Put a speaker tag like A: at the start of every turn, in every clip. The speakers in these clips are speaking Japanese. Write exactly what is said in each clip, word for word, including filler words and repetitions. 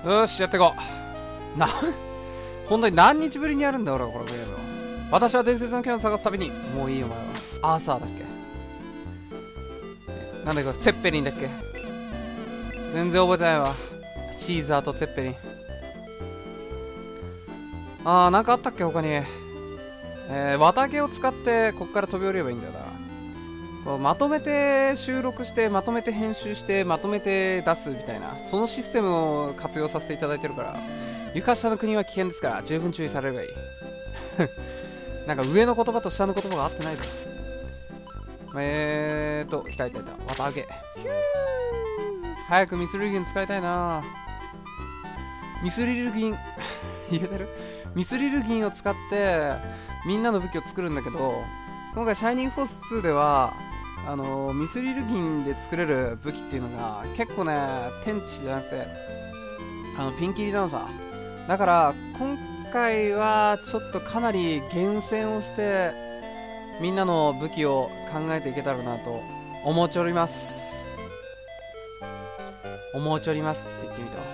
A: よし、やっていこう。な、本当に何日ぶりにやるんだ俺はこのゲームを。私は伝説の剣を探すたびに、もういいよお前は。アーサーだっけ、なんだっけ、ツェッペリンだっけ、全然覚えてないわ。シーザーとツェッペリン。あー、なんかあったっけ他に。えー、綿毛を使ってここから飛び降りればいいんだよな。こうまとめて収録してまとめて編集してまとめて出すみたいな、そのシステムを活用させていただいてるから、床下の国は危険ですから十分注意されればいい。なんか上の言葉と下の言葉が合ってないぞ。えーといたいたいた、綿毛。早くミスリルギン使いたいな。ミスリルギン言えてる、ミスリルギンを使ってみんなの武器を作るんだけど、今回シャイニングフォースツーではあのー、ミスリルギンで作れる武器っていうのが結構ね、天地じゃなくてあのピンキリなのさ。だから今回はちょっとかなり厳選をしてみんなの武器を考えていけたらなと思っております。思っておりますって言ってみた。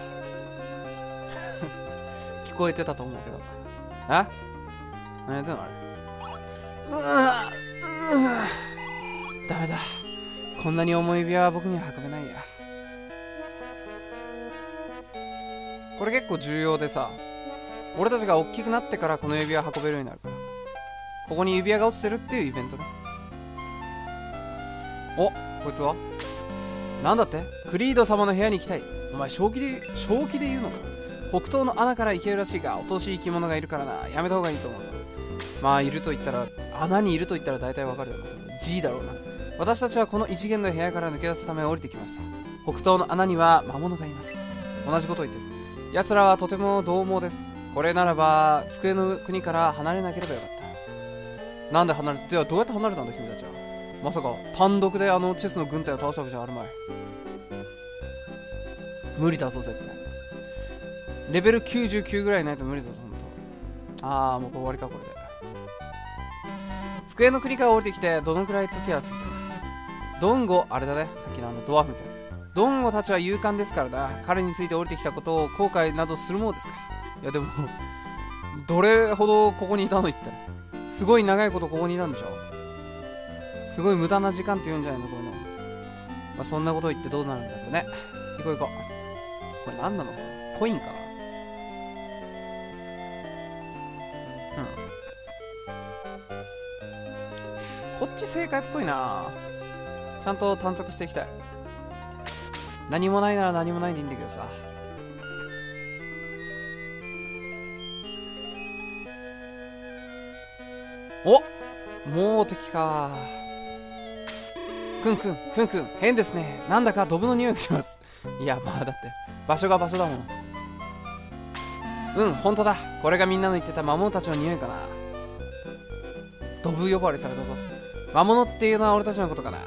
A: 聞こえてたと思うけど。あ、何やってんのあれ。うわうわ、ダメだ、こんなに重い指輪は僕には運べないや。これ結構重要でさ、俺たちが大きくなってからこの指輪運べるようになるから。ここに指輪が落ちてるっていうイベントだ。お、こいつはなんだって。クリード様の部屋に行きたい。お前正気で正気で言うのか。北東の穴から行けるらしいが恐ろしい生き物がいるからな、やめた方がいいと思うぞ。まあいると言ったら、穴にいると言ったら大体わかるよな。 G だろうな。私たちはこの異次元の部屋から抜け出すため降りてきました。北東の穴には魔物がいます。同じことを言ってる。奴らはとても獰猛です。これならば机の国から離れなければよかった。なんで離れて、じゃあどうやって離れたんだ君たちは。まさか単独であのチェスの軍隊を倒したわけじゃあるまい。無理だぞ絶対。レベルきゅうじゅうきゅうぐらいないと無理だぞほんと。ああもう終わりかこれで。机の国から降りてきてどのくらい時は過ぎた。ドンゴ、あれだね、さっきのあのドワーフみたいです。ドンゴたちは勇敢ですからな。彼について降りてきたことを後悔などするものですか。いやでもどれほどここにいたの一体。すごい長いことここにいたんでしょ。すごい無駄な時間って言うんじゃないのこういうの。まあそんなこと言ってどうなるんだってね。行こう行こう。これ何なの、コインかな。こっち正解っぽいな。ちゃんと探索していきたい。何もないなら何もないでいいんだけどさ。お、もう敵か。くんくんくんくん変ですね。なんだかドブの匂いがします。いやまあだって場所が場所だもん。うん本当だ、これがみんなの言ってた魔物たちの匂いかな。ドブ呼ばわりされたぞ。魔物っていうのは俺たちのことかな。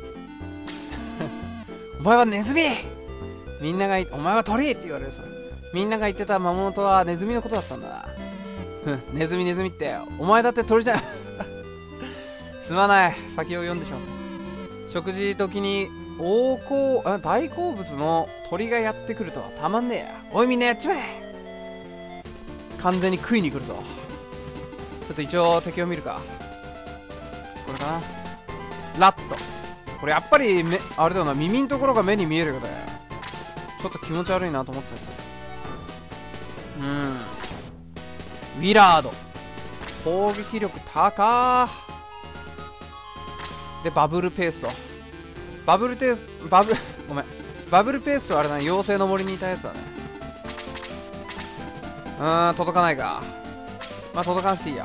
A: お前はネズミ、みんながいお前は鳥って言われるさ。みんなが言ってた魔物とはネズミのことだったんだ。ネズミネズミってお前だって鳥じゃん。すまない、先を読んでしまった。食事時に大好あ大好物の鳥がやってくるとはたまんねえや。おいみんなやっちまえ。完全に食いに来るぞ。ちょっと一応敵を見るか。これかな、ラット。これやっぱり目あれだよな、耳のところが目に見えるよね。ちょっと気持ち悪いなと思ってたけど。うん、ウィラード攻撃力高で、バブルペースト。バブルテースバブごめんバブルペーストはあれだね、妖精の森にいたやつだね。うーん届かないか。まあ届かなくていいや。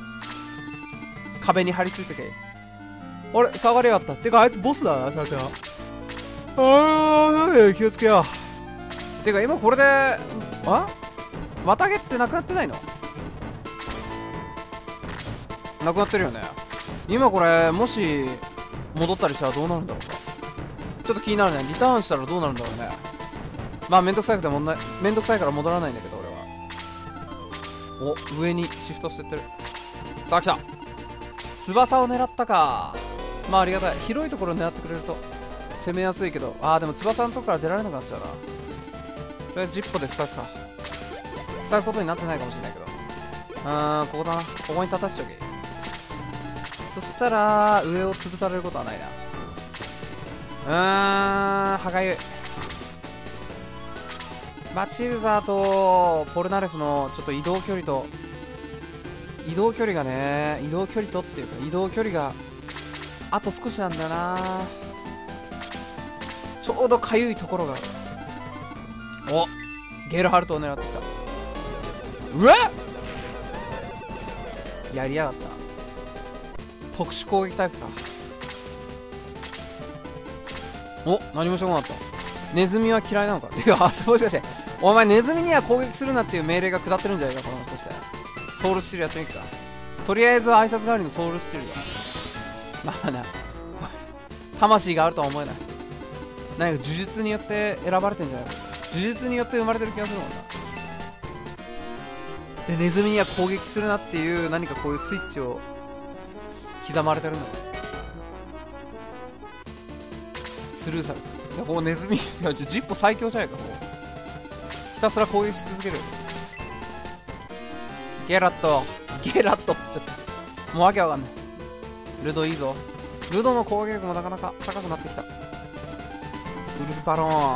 A: 壁に張り付いてけ。あれ下がりやがった。てかあいつボスだなさては。ああ気をつけよう。てか今これであ綿毛ってなくなってないの。なくなってるよね。今これもし戻ったりしたらどうなるんだろうか。ちょっと気になるね。リターンしたらどうなるんだろうね。まあめんどくさくてもんない、めんどくさいから戻らないんだけど俺は。お、上にシフトしてってる。さあ来た。翼を狙ったか。まあありがたい。広いところを狙ってくれると攻めやすいけど、あーでも翼のとこから出られなくなっちゃうな。 とりあえずジッポで塞ぐか。塞ぐことになってないかもしれないけど、うーん、ここだな。ここに立たしとけ。そしたら上を潰されることはないな。うーん、歯がゆい。マチルダとポルナレフのちょっと移動距離と移動距離がね、移動距離とっていうか移動距離があと少しなんだよな。ちょうどかゆいところが。お、ゲルハルトを狙ってきた。うわっ、やりやがった。特殊攻撃タイプか。お、何もしょうがなかった。ネズミは嫌いなのか。てか、もしかしてお前ネズミには攻撃するなっていう命令が下ってるんじゃないか、このもしかして。ソウルスチールやってみっか。とりあえず挨拶代わりのソウルスチールだ。まあな、魂があるとは思えない。何か呪術によって選ばれてんじゃないか。呪術によって生まれてる気がするもんな。で、ネズミには攻撃するなっていう何かこういうスイッチを刻まれてるんだ。スルーされた。いや、こうネズミ、いや、ジッポ最強じゃないか。こうひたすら攻撃し続ける。ゲラット、ゲラットっつってもうわけわかんない。ルドいいぞ。ルドの攻撃力もなかなか高くなってきた。ウルフバローン、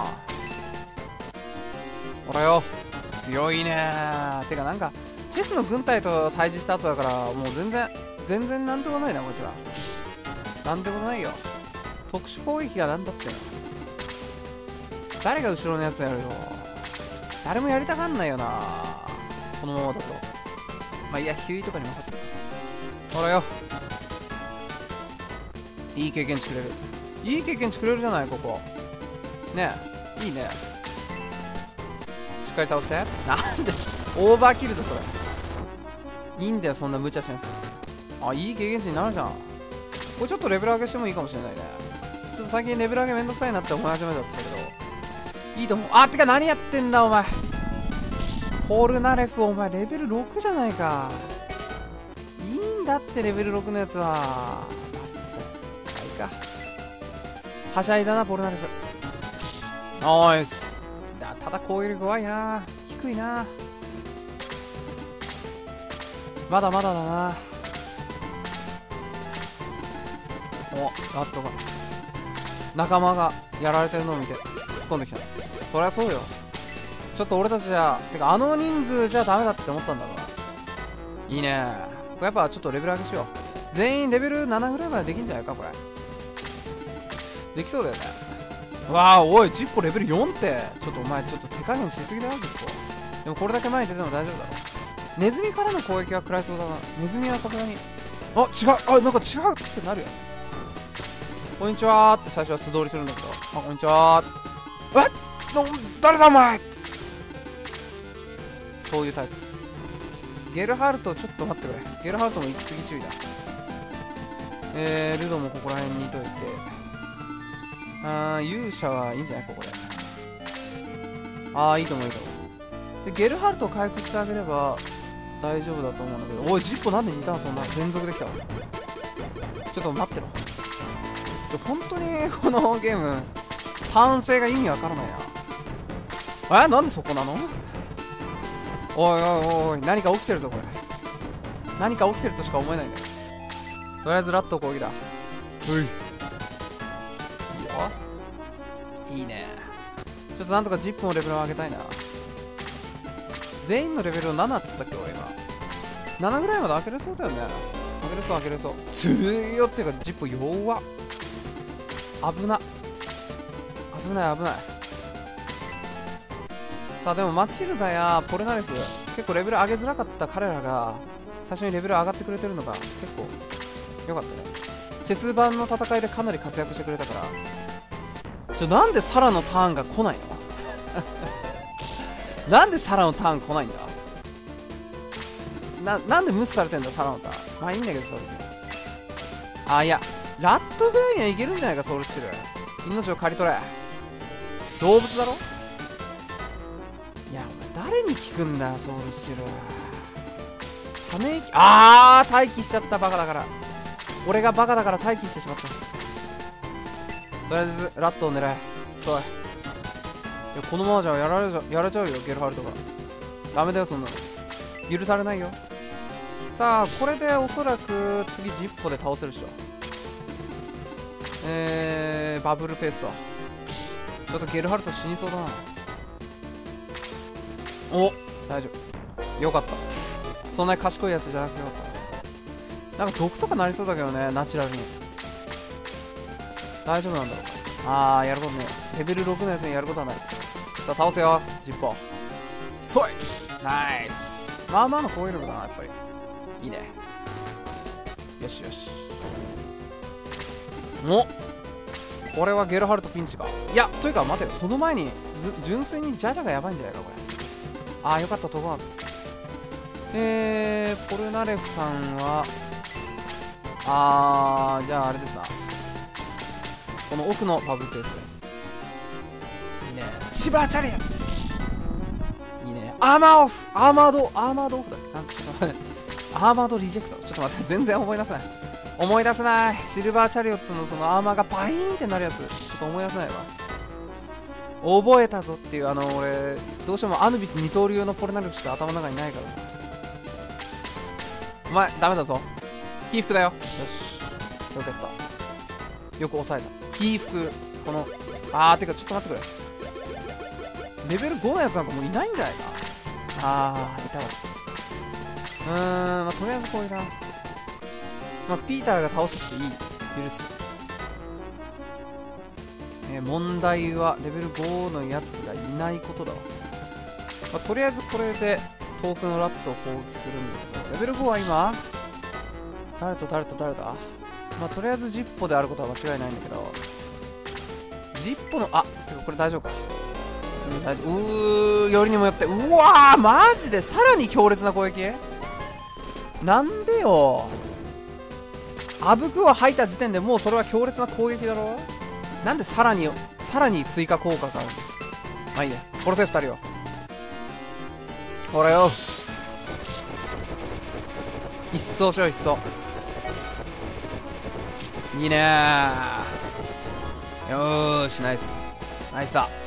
A: ほらよ、強いねー。てかなんかチェスの軍隊と対峙した後だから、もう全然全然なんてことないな、こいつら。なんてことないよ。特殊攻撃がなんだっての。誰が後ろのやつやるよ。誰もやりたがんないよな、このままだと。まあいいや、ヒューイとかに任せる。ほらよ、いい経験値くれる。いい経験値くれるじゃない、ここねえ。いいね。しっかり倒して。なんでオーバーキルだそれ。いいんだよ、そんな無茶しなくて。あ、いい経験値になるじゃん。これちょっとレベル上げしてもいいかもしれないね。ちょっと最近レベル上げめんどくさいなって思い始めたんだけど、いいと思う。あ、てか何やってんだお前。ポルナレフ、お前レベルろくじゃないか。いいんだってレベルろくのやつは。いいか。はしゃいだなポルナレフ。ナイスだ。ただ攻撃力弱いな、低いな。まだまだだな。お、ラットが仲間がやられてるのを見て突っ込んできた。そりゃそうよ。ちょっと俺たちじゃ、てかあの人数じゃダメだって思ったんだから。いいね。これやっぱちょっとレベル上げしよう。全員レベルななぐらいまでできんじゃないかこれ。できそうだよね。わあ、おいジッポレベルよんって。ちょっとお前ちょっと手加減しすぎだよジッポ。でもこれだけ前に出ても大丈夫だろ。ネズミからの攻撃は食らいそうだな。ネズミはさすがに、あ、違う、あ、なんか違うってなるよね。こんにちはーって最初は素通りするんだけど、あ、こんにちはー。えっ、誰だお前。そういうタイプ。ゲルハルトちょっと待ってくれ。ゲルハルトも行き過ぎ注意だ。えー、ルドもここら辺にいといて、あー、勇者はいいんじゃないここで。あー、いいと思ういいと思う。でゲルハルトを回復してあげれば大丈夫だと思うんだけど、おいジッポなんでにターンそんな連続できたわ。ちょっと待ってろ。本当にこのゲームターン制が意味わからないな。え、なんでそこなの。おいおいおい、何か起きてるぞこれ。何か起きてるとしか思えないね。とりあえずラット攻撃だ。うい、いいよ。いいね。ちょっとなんとかジップのレベルを上げたいな。全員のレベルをななっつったっけ俺今。ななぐらいまで上げれそうだよね。上げれそう上げれそう。強っていうかジップ弱っ。危な、危ない危ない。さあでもマチルダやポルナレフ結構レベル上げづらかった彼らが最初にレベル上がってくれてるのが結構良かったね。チェス盤の戦いでかなり活躍してくれたから。ちょ、なんでサラのターンが来ないのなんでサラのターン来ないんだ。な、なんで無視されてんだサラのターン。まあいいんだけどさ、別に。あ、いやラットぐらいにはいけるんじゃないかソウルスチル。命を刈り取れ。動物だろ。いやお前誰に聞くんだソウルスチル。ため息、あー待機しちゃった。バカだから。俺がバカだから待機してしまった。とりあえずラットを狙え。そうやこのままじゃやられちゃやられちゃうよゲルハルトが。ダメだよそんなの許されないよ。さあこれでおそらく次ジッポで倒せるでしょ。えー、バブルペーストちょっとゲルハルト死にそうだな。お大丈夫よかった。そんなに賢いやつじゃなくてよかった。なんか毒とかなりそうだけどねナチュラルに。大丈夫なんだろう。あーやることねレベルろくのやつにやることはない。さあ倒せよジッポー。そいナイス。まあまあの攻撃力だなやっぱり。いいね。よしよし。おこれはゲルハルトピンチか。いやというか待てよその前に純粋にジャジャがやばいんじゃないかこれ。ああよかった飛ばなかった。えー、ポルナレフさんはあーじゃああれですなこの奥のパブルペースでいいね。シバーチャリアッツいいね。アーマーオフアーマードアーマードオフだっけなんちょっと待ってアーマードリジェクトちょっと待って全然思い出せない思い出せない。シルバーチャリオッツのそのアーマーがパイーンってなるやつちょっと思い出せないわ。覚えたぞっていうあの俺どうしてもアヌビス二刀流のポルナレフしか頭の中にないからさ。お前ダメだぞ起伏だよ。よしよかったよく抑えた起伏。このあーてかちょっと待ってくれレベルごのやつなんかもういないんじゃないか。あーいたわ。うーんまあとりあえずこういうなまあピーターが倒してきていい許す。えー、問題はレベルごのやつがいないことだわ。まあ、とりあえずこれで遠くのラットを攻撃するんだけどレベルごは今誰と誰と誰だ。まあとりあえずジッポであることは間違いないんだけどジッポのあてかこれ大丈夫か。うん大丈夫。うーよりにもよってうわーマジでさらに強烈な攻撃なんでよ。あぶくを吐いた時点でもうそれは強烈な攻撃だろ。なんでさらにさらに追加効果がある。まあいいや殺せふたりを。ほらよ一掃しよう一掃。いいねーよーしナイスナイスだ。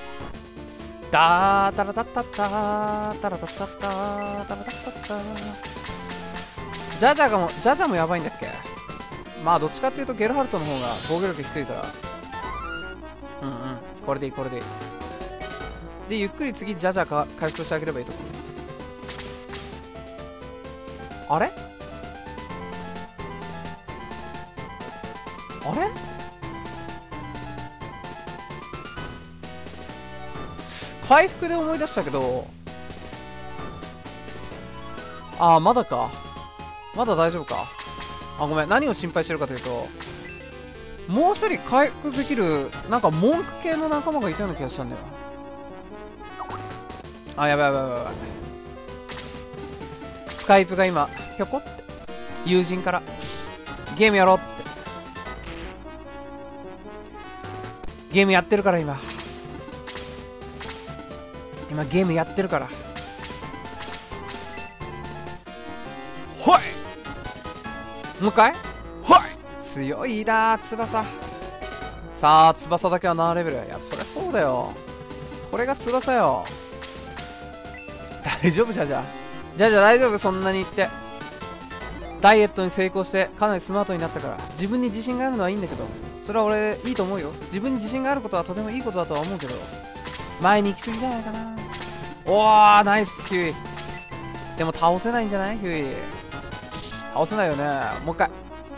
A: ダータラタッタッタータラタッタッタータラタッタッター。ジャジャがもジャジャもやばいんだっけ。まあどっちかっていうとゲルハルトの方が防御力低いからうんうんこれでいいこれでいい。でゆっくり次ジャジャか回復してあげればいいと思う。あれあれ回復で思い出したけどああまだかまだ大丈夫か。あごめん何を心配してるかというともう一人回復できるなんか文句系の仲間がいたような気がしたんだよ。あやばいやばいやばいやばい。スカイプが今ひょこって友人からゲームやろうってゲームやってるから今今ゲームやってるからほいもう一回ほい強いな翼。さあ翼だけは何レベル。いやそりゃそうだよこれが翼よ。大丈夫じゃじゃじゃじゃ大丈夫そんなに言って。ダイエットに成功してかなりスマートになったから自分に自信があるのはいいんだけどそれは俺いいと思うよ。自分に自信があることはとてもいいことだとは思うけど前に行き過ぎじゃないかな。おーナイスヒューイ。でも倒せないんじゃないヒューイ。倒せないよね。もう一回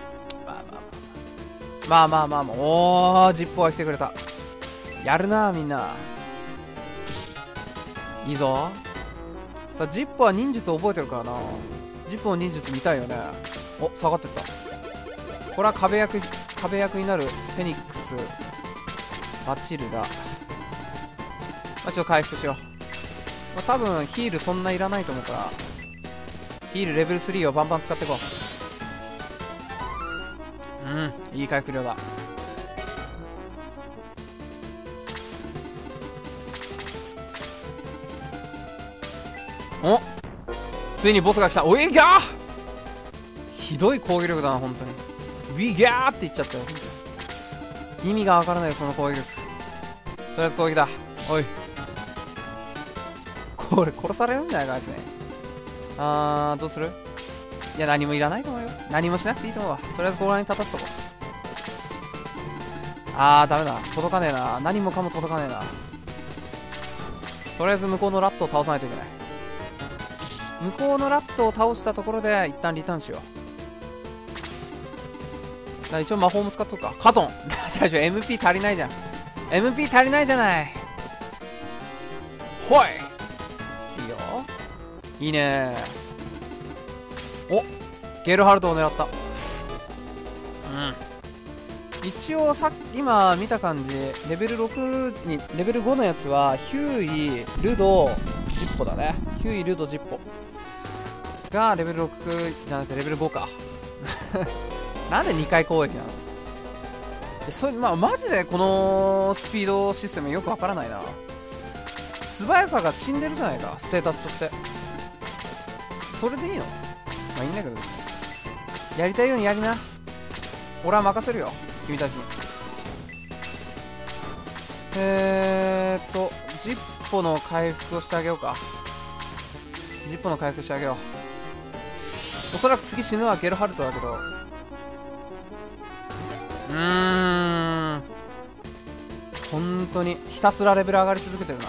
A: まあまあまあまあまあまあおージッポーが来てくれた。やるなみんないいぞ。さあジッポーは忍術覚えてるからな。ジッポーの忍術見たいよね。お下がってった。これは壁役壁役になるフェニックスバチルダ、まあ、ちょっと回復しよう。まあ、多分ヒールそんないらないと思うからヒールレベルスリーをバンバン使っていこう。うんいい回復量だ。おついにボスが来た。おいギャーひどい攻撃力だな本当に。ウィギャーって言っちゃったよ。意味がわからないよその攻撃力。とりあえず攻撃だ。おい俺殺されるんじゃないか、あいつね。あー、どうする？いや、何もいらないと思うよ。何もしなくていいと思うわ。とりあえずここら辺立たせとこう。あー、ダメだ。届かねえな。何もかも届かねえな。とりあえず向こうのラットを倒さないといけない。向こうのラットを倒したところで一旦リターンしよう。だ一応魔法も使っとくか。カトン最初 エムピー 足りないじゃん。エムピー 足りないじゃない。ほい、いいよ。いいね。お、ゲルハルトを狙った。うん。一応さっき今見た感じ、レベルろくに、レベルごのやつはヒューイ、ルド、ジッポだね。ヒューイ、ルド、ジッポがレベルろくじゃなくてレベルごか。なんでにかい攻撃なの？でそれ、まあ、マジでこのスピードシステムよくわからないな。素早さが死んでるじゃないか、ステータスとして。それでいいの？まあいいんだけど、やりたいようにやりな。俺は任せるよ、君たちに。えーっとジッポの回復をしてあげようか。ジッポの回復してあげよう。おそらく次死ぬはゲルハルトだけど、うーん、本当にひたすらレベル上がり続けてるな。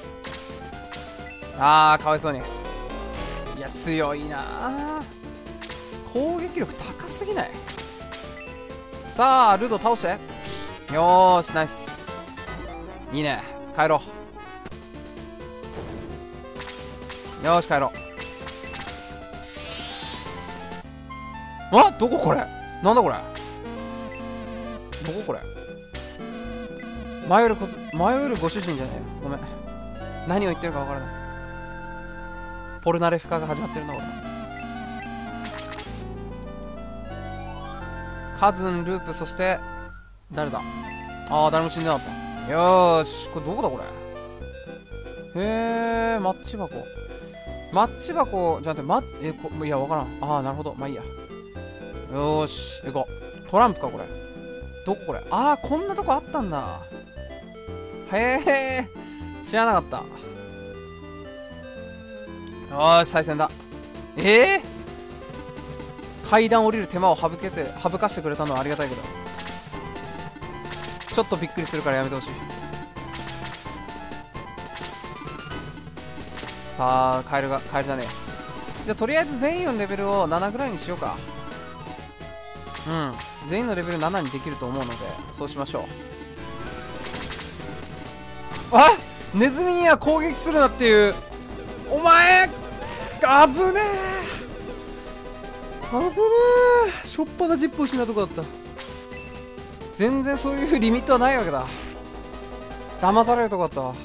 A: あー、かわいそうに。いや、強いな。攻撃力高すぎない？さあ、ルド倒して。よーし、ナイス。いいね。帰ろう。よーし、帰ろう。あ、どここれ？なんだこれ？どここれ？迷えるこつ、迷えるご主人じゃねえよ。ごめん。何を言ってるかわからない。ポルナレフ化が始まってるな、俺。カズン、ループ、そして誰だ？ああ、誰も死んでなかった。よーし、これどこだこれ。へえ、マッチ箱。マッチ箱じゃなくて、ま、えこいや、わからん。ああ、なるほど、まあいいや。よーし、行こう。トランプかこれ。どここれ？ああ、こんなとこあったんだ。へえ、知らなかった。よーし、再戦だ。ええー、階段降りる手間を省けて省かしてくれたのはありがたいけど、ちょっとびっくりするからやめてほしい。さあ、カエルがカエルじゃねえ。じゃあとりあえず全員のレベルをななぐらいにしようか。うん、全員のレベルななにできると思うのでそうしましょう。あ、ネズミには攻撃するなっていう。お前あぶねえ、あぶねえ、しょっぱなジップをしなとこだった。全然そういうリミットはないわけだ。騙されるとこだったわ。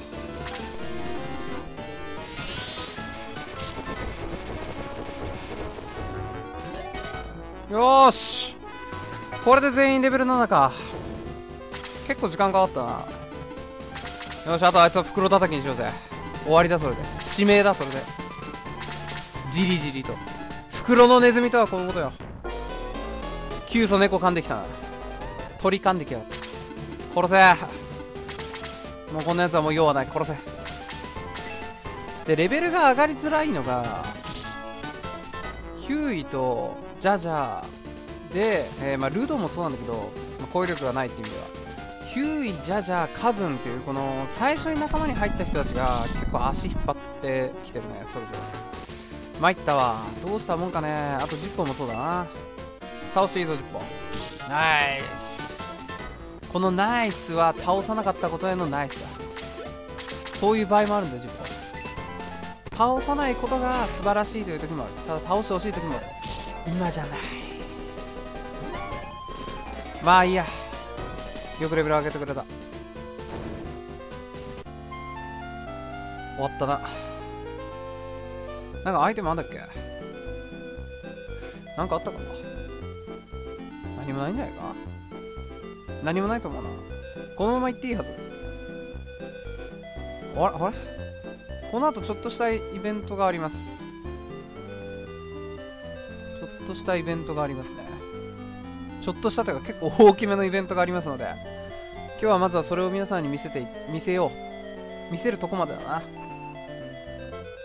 A: よーし、これで全員レベルななか。結構時間かかったな。よし、あとあいつは袋叩きにしようぜ。終わりだ、それで。指名だ、それで。じりじりと。袋のネズミとはこのことよ。キュウソ猫噛んできたな。鳥噛んできやがった。殺せ。もうこんなやつはもう用はない。殺せ。で、レベルが上がりづらいのが、ヒューイとジャジャで、えーまあ、ルドもそうなんだけど、まあ、攻撃力がないっていう意味では、ヒューイ、ジャジャ、カズンっていうこの最初に仲間に入った人たちが結構足引っ張ってきてるね。それぞれ参ったわ。どうしたもんかね。あとジッポーもそうだな。倒していいぞジッポー。ナイス。このナイスは倒さなかったことへのナイスだ。そういう場合もあるんだよジッポー。倒さないことが素晴らしいという時もある。ただ倒してほしい時もある。今じゃない。まあいいや。よくレベル上げてくれた。終わったな。なんかアイテムあんだっけ？なんかあったかな？何もないんじゃないか？何もないと思うな。このまま行っていいはず。あれあれこの後ちょっとしたイベントがあります。ちょっとしたイベントがありますね。ちょっとしたというか結構大きめのイベントがありますので、今日はまずはそれを皆さんに見せて、見せよう。見せるとこまでだな。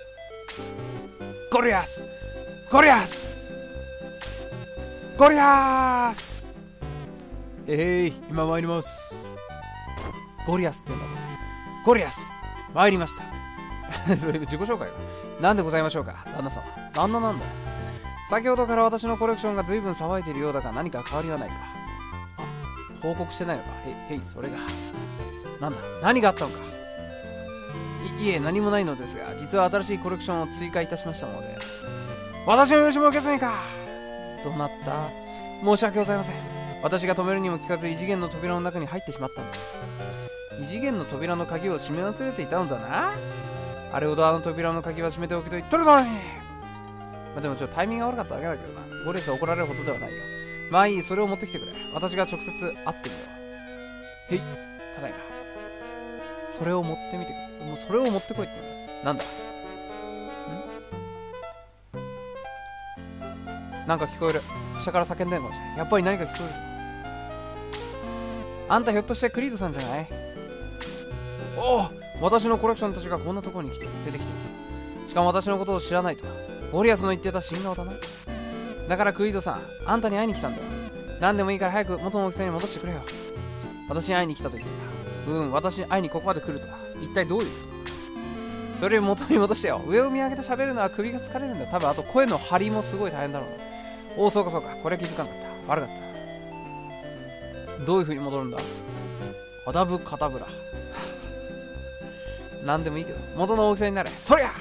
A: ゴリアスゴリアスゴリアス。えい、今参ります。ゴリアスって言うんだです。ゴリアス参りました。それ自己紹介か。なんでございましょうか、旦那様。旦那なんだよ。先ほどから私のコレクションが随分騒いでいるようだが、何か変わりはないか。あ、報告してないのか。へい、へい、それが。なんだ、何があったのか。い、いえ、何もないのですが、実は新しいコレクションを追加いたしましたので、私の許しも受けずにか。どうなった？申し訳ございません。私が止めるにも聞かず異次元の扉の中に入ってしまったんです。異次元の扉の鍵を閉め忘れていたのだな。あれほどあの扉の鍵は閉めておきと言っとるのに。まあ、でもちょっとタイミングが悪かっただけだけどな。ゴリアスは怒られるほどではないよ。まあいい、それを持ってきてくれ。私が直接会ってみよう。へい、ただいま。それを持ってみてくれ。もうそれを持ってこいってなんだ。んなんか聞こえる。下から叫んでるかもしれない。やっぱり何か聞こえるぞ。あんたひょっとしてクリードさんじゃない？おお、私のコレクションたちがこんなところに来て出てきています。しかも私のことを知らないとは。ゴリアスの言ってた新顔だな。だからクリードさん、あんたに会いに来たんだよ。何でもいいから早く元の大きさに戻してくれよ。私に会いに来たと言ってた。うん、私に会いにここまで来るとは。一体どういうこと？それより元に戻してよ。上を見上げて喋るのは首が疲れるんだよ。多分あと声の張りもすごい大変だろうな。おお、そうかそうか。これは気づかなかった。悪かった。どういう風に戻るんだ？アダブカタブラ。なんでもいいけど、元の大きさになれ。そりゃ！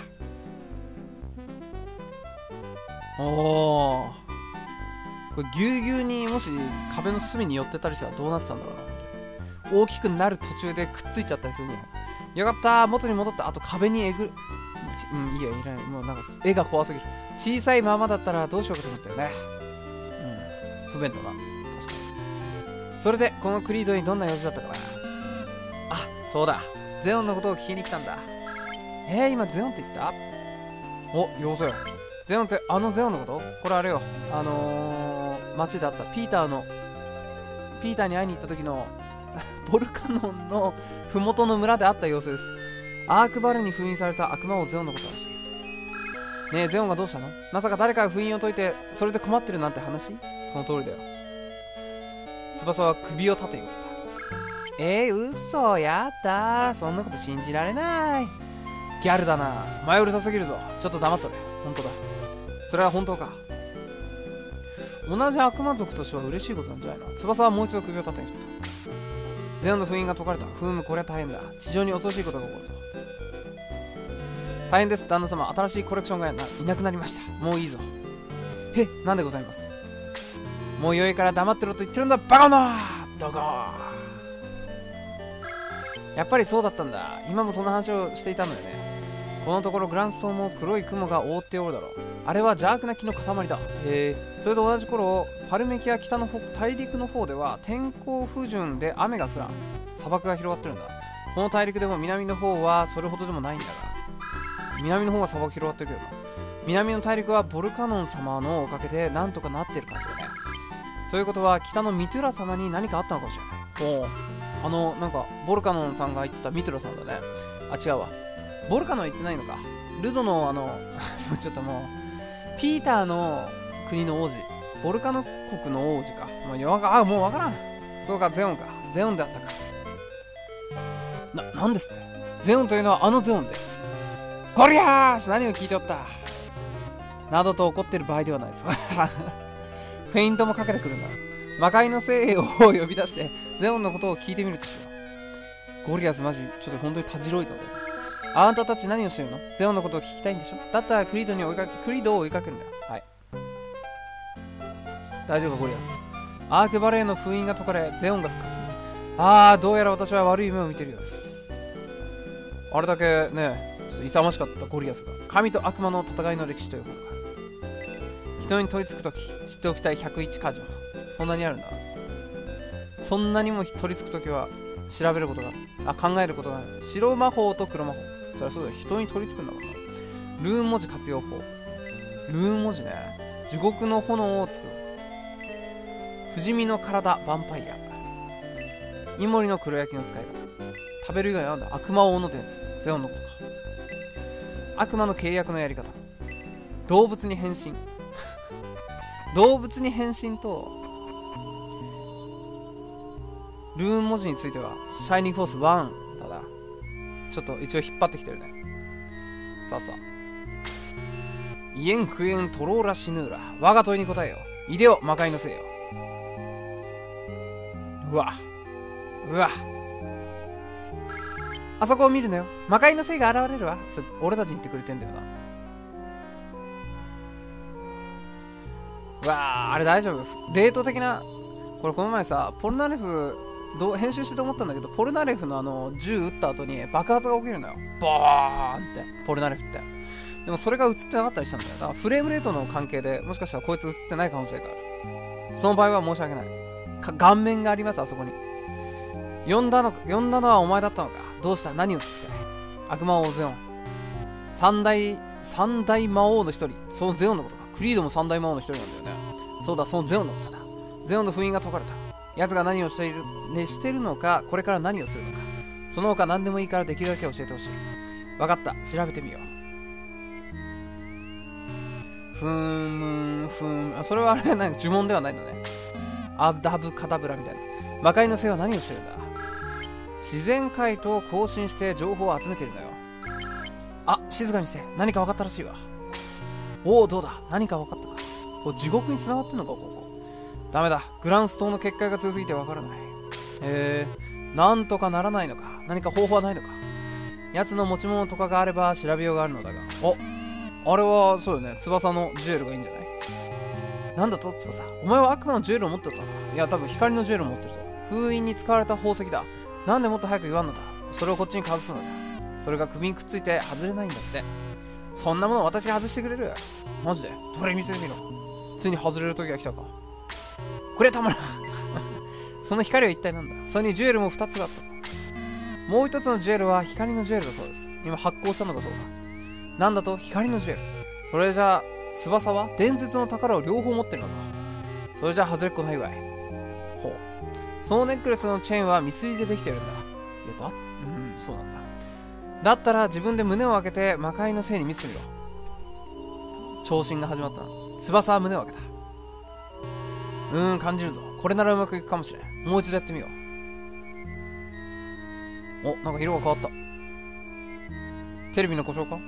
A: おー。これぎゅうぎゅうにもし壁の隅に寄ってたりしたらどうなってたんだろうな。大きくなる途中でくっついちゃったりするね。よかった。元に戻った。あと壁にえぐる。うん、いいや、いらない。もうなんか絵が怖すぎる。小さいままだったらどうしようかと思ったよね。うん。不便だな。確かに。それで、このクリードにどんな用事だったかな。あ、そうだ。ゼオンのことを聞きに来たんだ。えー、今ゼオンって言った？お、よそよ。ゼオンってあのゼオンのこと？これあれよ。あのー、街であったピーターの、ピーターに会いに行った時の、ボルカノンの麓の村であった様子です。アークバルに封印された悪魔王ゼオンのことらしい。ねえ、ゼオンがどうしたの？まさか誰かが封印を解いて、それで困ってるなんて話？その通りだよ。翼は首を立てよった。えー、嘘やったー。そんなこと信じられない。ギャルだな。前うるさすぎるぞ。ちょっと黙っとれ。本当だ。それは本当か。同じ悪魔族としては嬉しいことなんじゃないの？翼はもう一度首を立てにしとった。ゼオンの封印が解かれた。ふむ、これは大変だ。地上に恐ろしいことが起こるぞ。大変です、旦那様。新しいコレクションが な, いなくなりました。もういいぞ。へ、なんでございます。もう良いから黙ってろと言ってるんだ、バカな。どこ。やっぱりそうだったんだ。今もそんな話をしていたのよね。このところグランストーンも黒い雲が覆っておるだろう。あれは邪悪な木の塊だ。へえ。それと同じ頃、パルメキア北の方、大陸の方では天候不順で雨が降らん。砂漠が広がってるんだ。この大陸でも南の方はそれほどでもないんだが、南の方が砂漠広がってるけどな。南の大陸はボルカノン様のおかげでなんとかなってる感じだね。ということは北のミトゥラ様に何かあったのかもしれない。おお、あのなんかボルカノンさんが言ってたミトゥラさんだね。あ、違うわ。ボルカノン言ってないのか。ルドのあのちょっともうピーターの国の王子、ボルカノ国の王子か。もうよわあもうわからん。そうか、ゼオンか。ゼオンであったか。な、なんですって。ゼオンというのはあのゼオンで。ゴリアース、何を聞いておったなどと怒ってる場合ではないです。フェイントもかけてくるんだ。魔界の精鋭を呼び出してゼオンのことを聞いてみるとしよう。ゴリアスマジちょっと本当にたじろいだぜ。あんたたち何をしてるの？ゼオンのことを聞きたいんでしょ？だったらクリードに追いかけクリードを追いかけるんだよ。はい、大丈夫かゴリアス。アークバレーの封印が解かれゼオンが復活。ああ、どうやら私は悪い夢を見てるようです。あれだけね、ちょっと勇ましかったゴリアスが神と悪魔の戦いの歴史という本がある。人に取り付くとき知っておきたいひゃくいち箇条、そんなにあるんだ。そんなにも取り付くときは調べることがあ考えることがある。白魔法と黒魔法、そりゃそうだよ。人に取り付くんだから。ルーン文字活用法。ルーン文字ね。地獄の炎を作る。不死身の体ヴァンパイア。イモリの黒焼きの使い方。食べる以外なんだ。悪魔王の伝説。ゼオンのことか。 悪魔の契約のやり方。動物に変身動物に変身とルーン文字についてはシャイニングフォースワンだな。ちょっと一応引っ張ってきてるね。さあさあ、イエンクエントローラシヌーラ、我が問いに答えよ。いでよ魔界のせいよ。うわうわ、あそこを見るのよ。魔界のせいが現れるわ。それ俺たちに言ってくれてんだよな。うわー、あれ大丈夫？デート的な。これこの前さ、ポルナレフどう編集してて思ったんだけど、ポルナレフのあの銃撃った後に爆発が起きるのよ。ボーンって、ポルナレフって。でもそれが映ってなかったりしたんだよ。だからフレームレートの関係でもしかしたらこいつ映ってない可能性がある。その場合は申し訳ない。か顔面があります、あそこに。呼んだの呼んだのはお前だったのか。どうした？何を聞きたい？悪魔王ゼオン。三大三大魔王の一人、そのゼオンのことか。クリードも三大魔王の一人なんだよね。そうだ、そのゼオンのことだ。ゼオンの封印が解かれた。奴が何をしている、ね、してるのか、これから何をするのか。その他何でもいいからできるだけ教えてほしい。わかった、調べてみよう。ふーん、ふーん。あ、それはあれ、なんか呪文ではないのね。アダブカダブラみたいな。魔界のせいは何をしてるんだ？自然界と交信して情報を集めているのよ。あ、静かにして。何か分かったらしいわ。おお、どうだ？何か分かったか。こう地獄に繋がってんのか、ここ。ダメだ。グランス島の結界が強すぎて分からない。へえ、なんとかならないのか。何か方法はないのか。奴の持ち物とかがあれば調べようがあるのだが。お、あれは、そうよね。翼のジュエルがいいんじゃない？なんだと、翼。お前は悪魔のジュエルを持ってたのか。いや、多分光のジュエルを持ってるぞ。封印に使われた宝石だ。なんでもっと早く言わんのだ。それをこっちにかざすのだ。それが首にくっついて外れないんだって。そんなもの私が外してくれる？マジで？どれ見せてみろ。ついに外れる時が来たか。これはたまらんその光は一体なんだ。それにジュエルもふたつがあったぞ。もう一つのジュエルは光のジュエルだそうです。今発光したのがそうだ。なんだと？光のジュエル。それじゃあ翼は伝説の宝を両方持ってるのか。それじゃあ外れっこないわい。ほう。そのネックレスのチェーンはミスリでできてるんだ。いやだ、うん、そうなんだ。だったら自分で胸を開けて魔界のせいに見せてみろ。長身が始まったの。翼は胸を開けた。うーん、感じるぞ。これならうまくいくかもしれん。もう一度やってみよう。お、なんか色が変わった。テレビの故障か？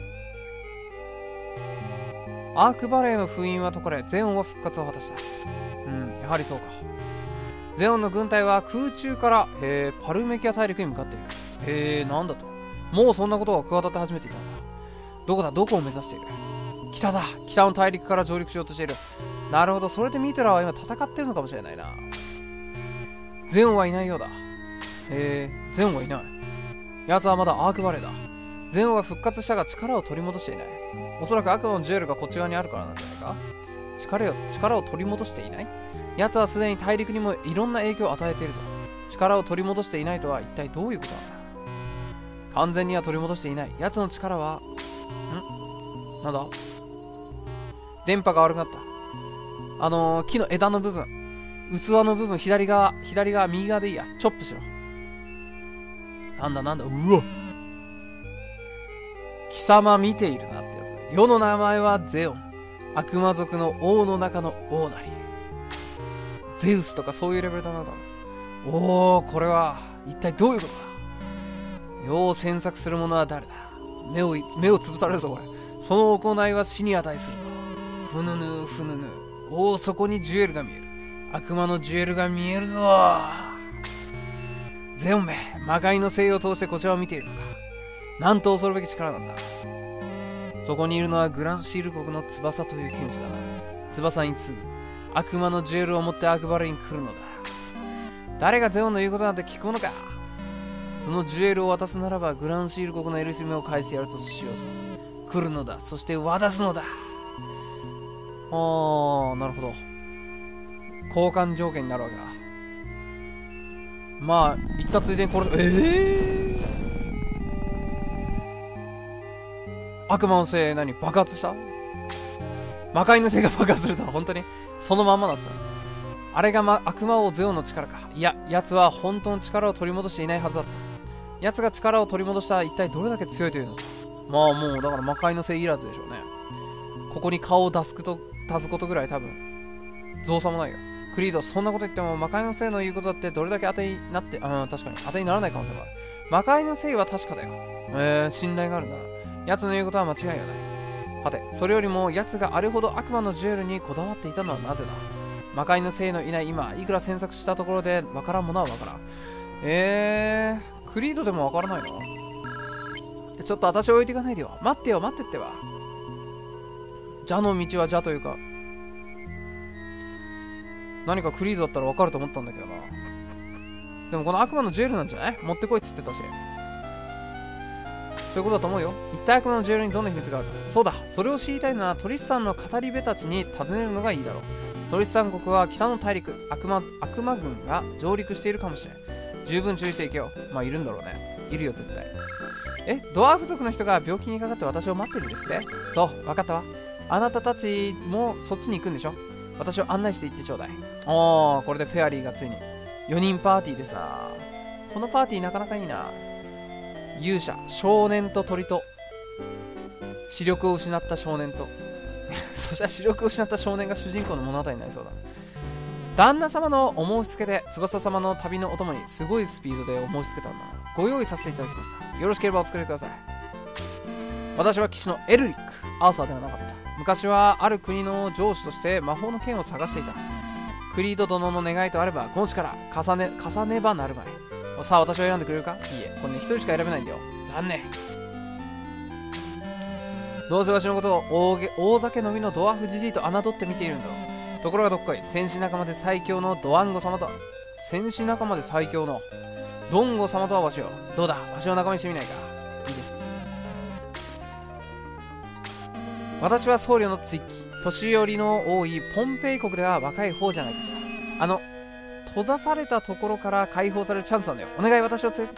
A: アークバレーの封印は解かれ、ゼオンは復活を果たした。うん、やはりそうか。ゼオンの軍隊は空中から、えー、パルメキア大陸に向かっている。へえ、なんだと。もうそんなことが企て始めていたんだ。どこだ、どこを目指している？北だ。北の大陸から上陸しようとしている。なるほど、それでミトラは今戦ってるのかもしれないな。ゼオンはいないようだ。へえ、ゼオンはいない。奴はまだアークバレーだ。ゼオンは復活したが力を取り戻していない。おそらく悪魔のジュエルがこっち側にあるからなんじゃないか。力を、力を取り戻していない？奴はすでに大陸にもいろんな影響を与えているぞ。力を取り戻していないとは一体どういうことなんだ。完全には取り戻していない。奴の力は、ん？なんだ？電波が悪くなった。あのー、木の枝の部分、器の部分、左側、左側、右側でいいや。チョップしろ。なんだなんだ、うわ。貴様見ているなってやつ。世の名前はゼオン。悪魔族の王の中の王なり。ゼウスとかそういうレベルだな、多分。おー、これは、一体どういうことだ。世を詮索する者は誰だ。目を、目を潰されるぞ、これ。その行いは死に値するぞ。ふぬぬ、ふぬぬ。おー、そこにジュエルが見える。悪魔のジュエルが見えるぞ。ゼオンめ、魔界の聖を通してこちらを見ているのか。なんと恐るべき力なんだ。そこにいるのはグランシール国の翼という剣士だな。翼に次ぐ悪魔のジュエルを持ってアークバレーに来るのだ。誰がゼオンの言うことなんて聞くのか。そのジュエルを渡すならばグランシール国のエルシメを返してやるとしようぞ。来るのだ。そして渡すのだ。あー、なるほど。交換条件になるわけだ。まあ言ったついでに殺す。ええー、悪魔のせい何爆発した？魔界のせいが爆発するとは本当にそのまんまだった。あれが、ま、悪魔王ゼオンの力か。いや、奴は本当の力を取り戻していないはずだった。奴が力を取り戻したら一体どれだけ強いというのか。 まあもうだから魔界のせいいらずでしょうね。ここに顔を出すこと出すことぐらい多分造作もないよ。クリード、そんなこと言っても魔界のせいの言うことだってどれだけ当てになって、あ、確かに当てにならない可能性もある。魔界のせいは確かだよ。えー、信頼があるんだな。奴の言うことは間違いはない。はて、それよりも奴があれほど悪魔のジュエルにこだわっていたのはなぜだ。魔界のせいのいない今、いくら詮索したところでわからんものはわからん。えー、クリードでもわからないの？ちょっと私を置いていかないでよ。待ってよ、待ってってば。蛇の道は蛇というか、何かクリードだったらわかると思ったんだけどな。でもこの悪魔のジュエルなんじゃない？持ってこいっつってたし。そういうことだと思うよ。一体悪魔のジュエルにどんな秘密がある？そうだ、それを知りたいのはトリスタンの語り部たちに尋ねるのがいいだろう。トリスタン国は北の大陸、悪魔、悪魔軍が上陸しているかもしれん。十分注意していけよ。まあいるんだろうね。いるよ絶対。え、ドワーフ族の人が病気にかかって私を待ってるんですって？そう、わかったわ。あなたたちもそっちに行くんでしょ？私を案内して行ってちょうだい。おー、これでフェアリーがついによにんパーティーでさ。このパーティーなかなかいいな。勇者、少年と鳥と視力を失った少年とそしたら視力を失った少年が主人公の物語になりそうだ。旦那様のお申し付けで翼様の旅のお供にすごいスピードでお申し付けたんだ。ご用意させていただきました。よろしければお作りください。私は騎士のエルリック、アーサーではなかった。昔はある国の城主として魔法の剣を探していた。クリード殿の願いとあればこの力重ね重ねばなるまい。さあ私を選んでくれるか？いいえ、これね一人しか選べないんだよ。残念。どうせわしのことを 大, 大酒飲みのドワーフじじいと侮って見ているんだろう。ところがどっこい、戦士仲間で最強のドワンゴ様と戦士仲間で最強のドンゴ様とはわしよ。どうだ、わしを仲間にしてみないか？いいです。私は僧侶のツイッキー。年寄りの多いポンペイ国では若い方じゃないかしら。あの閉ざされたところから解放されるチャンスなんだよ。お願い、私を連れてって。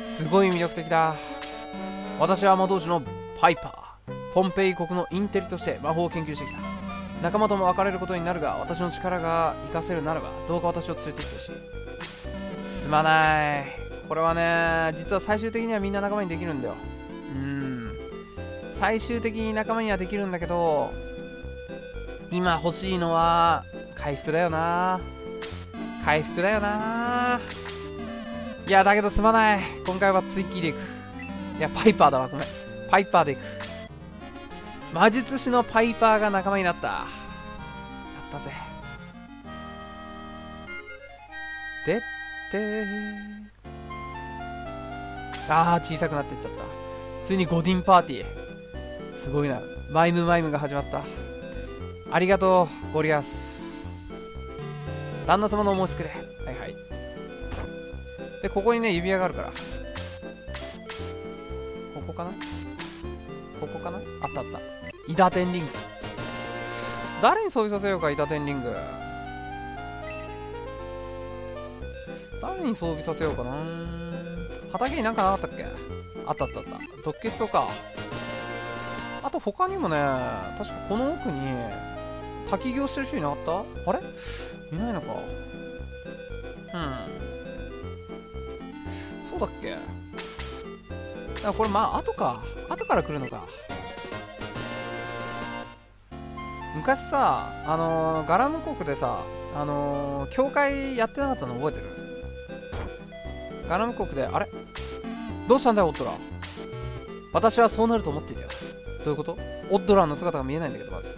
A: すごい魅力的だ。私は魔導士のパイパー。ポンペイ国のインテリとして魔法を研究してきた。仲間とも別れることになるが、私の力が活かせるならばどうか私を連れて行ってほしい。すまない。これはね、実は最終的にはみんな仲間にできるんだよ。うーん、最終的に仲間にはできるんだけど、今欲しいのは回復だよな。回復だよな。いやだけどすまない。今回はツイッキーでいく。いやパイパーだわ、ごめん。パイパーでいく。魔術師のパイパーが仲間になった。やったぜ。でってー、あー小さくなっていっちゃった。ついにゴディンパーティー。すごいな。マイムマイムが始まった。ありがとうゴリアス。旦那様のお申し付けで。はいはい。でここにね指輪があるから、ここかな、ここかな、あったあった。イダテンリング。誰に装備させようか。イダテンリング誰に装備させようかな。畑になんかなかったっけ？あったあったあった。ドッキストか。あと他にもね、確かこの奥に滝行してる人いなかった？あれいないのか。うん、そうだっけ。あ、これまあ後か、後から来るのか。昔さ、あのー、ガラム国でさ、あのー、教会やってなかったの覚えてる？ガラム国で、あれどうしたんだよオッドラー。私はそうなると思っていたよ。どういうこと？オッドラーの姿が見えないんだけど、まず。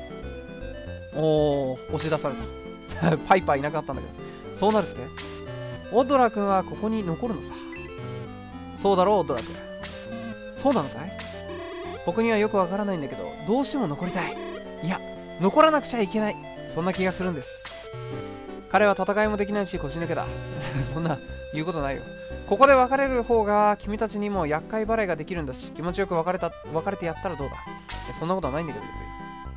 A: おー、押し出された。パイパーいなくなったんだけど。そうなるって？オッドラー君はここに残るのさ。そうだろう、オッドラー君。そうなのかい？僕にはよくわからないんだけど、どうしても残りたい。いや、残らなくちゃいけない。そんな気がするんです。彼は戦いもできないし腰抜けだ。そんな言うことないよ。ここで別れる方が君たちにも厄介払いができるんだし、気持ちよく別れた別れてやったらどうだ。そんなことはないんだけど別に。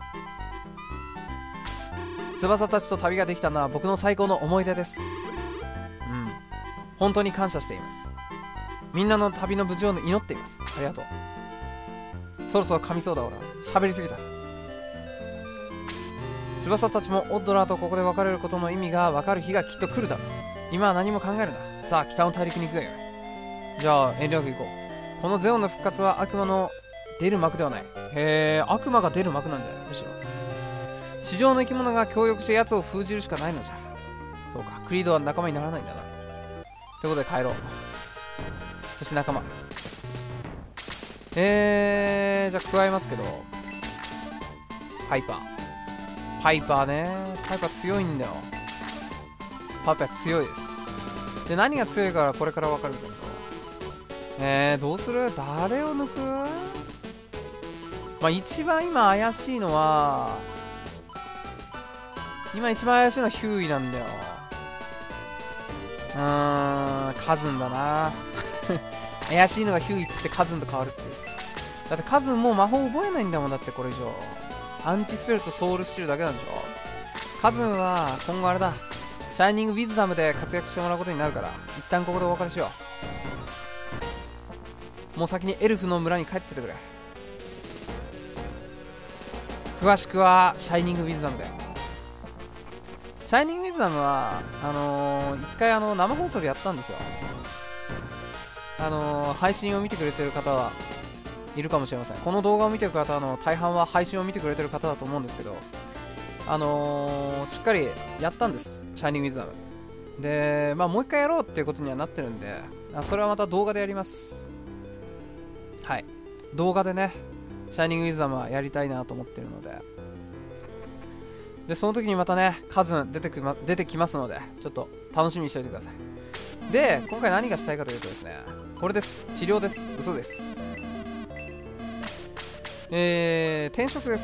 A: 翼たちと旅ができたのは僕の最高の思い出です。うん、本当に感謝しています。みんなの旅の無事を祈っています。ありがとう。そろそろ噛みそうだ。俺喋りすぎた。翼たちもオッドラーとここで別れることの意味が分かる日がきっと来るだろう。今は何も考えるな。さあ北の大陸に行くがよい。じゃあ遠慮なく行こう。 このゼオンの復活は悪魔の出る幕ではない。へえ、悪魔が出る幕なんじゃないむしろ。地上の生き物が協力して奴を封じるしかないのじゃ。そうか、クリードは仲間にならないんだな。ということで帰ろう。そして仲間。えー、じゃあ加えますけど、パイパー。パイパーね。パイパー強いんだよ。パイパー強いです。で、何が強いかはこれから分かるけど。えー、どうする？誰を抜く？まあ一番今怪しいのは、今一番怪しいのはヒューイなんだよ。うーん、カズンだな。怪しいのがヒューイっつってカズンと変わるっていう。だってカズンもう魔法覚えないんだもん、だってこれ以上。アンチスペルとソウルスチルだけなんでしょ。カズンは今後あれだ。シャイニングウィズダムで活躍してもらうことになるから、一旦ここでお別れしよう。もう先にエルフの村に帰っててくれ。詳しくはシャイニングウィズダムで。シャイニングウィズダムはあのー、一回あの生放送でやったんですよ。あのー、配信を見てくれてる方はいるかもしれません。この動画を見てる方の大半は配信を見てくれてる方だと思うんですけど、あのー、しっかりやったんです、シャイニングウィズダムで。まあもう一回やろうっていうことにはなってるんで、それはまた動画でやります。はい、動画でねシャイニングウィズダムはやりたいなと思ってるので、でその時にまたねカズン出てきま、出てきますので、ちょっと楽しみにしておいてください。で今回何がしたいかというとですね、これです。治療です。嘘です。えー、転職です。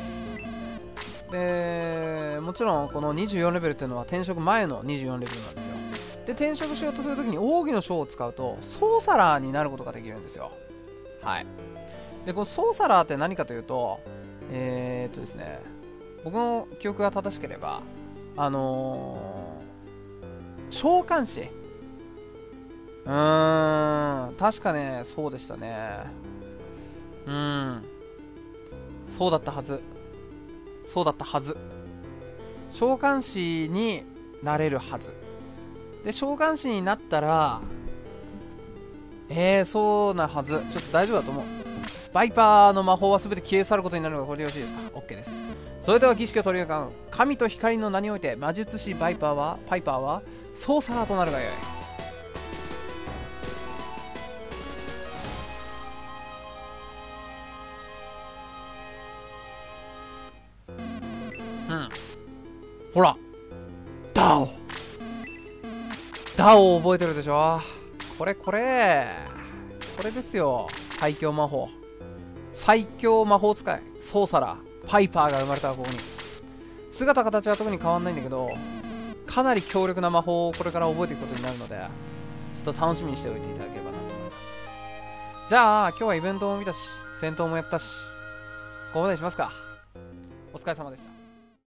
A: でもちろんこのにじゅうよんレベルっていうのは転職前のにじゅうよんレベルなんですよ。で転職しようとするときに奥義の章を使うとソーサラーになることができるんですよ。はい。でこのソーサラーって何かというと、えー、っとですね僕の記憶が正しければあのー、召喚師、うーん確かねそうでしたね。うーんそうだったはずそうだったはず召喚師になれるはずで、召喚師になったらえー、そうなはず。ちょっと大丈夫だと思う。バイパーの魔法は全て消え去ることになるのがこれでよろしいですか？ OK です。それでは儀式を取り行う。神と光の名において魔術師バイパーはパイパーはソーサラーとなるがよい。うん。ほらダオダオを覚えてるでしょ。これこれこれですよ。最強魔法最強魔法使いソーサラーパイパーが生まれたここに。姿形は特に変わんないんだけど、かなり強力な魔法をこれから覚えていくことになるので、ちょっと楽しみにしておいていただければなと思います。じゃあ今日はイベントも見たし戦闘もやったし、ここまでにしますか。お疲れ様でした。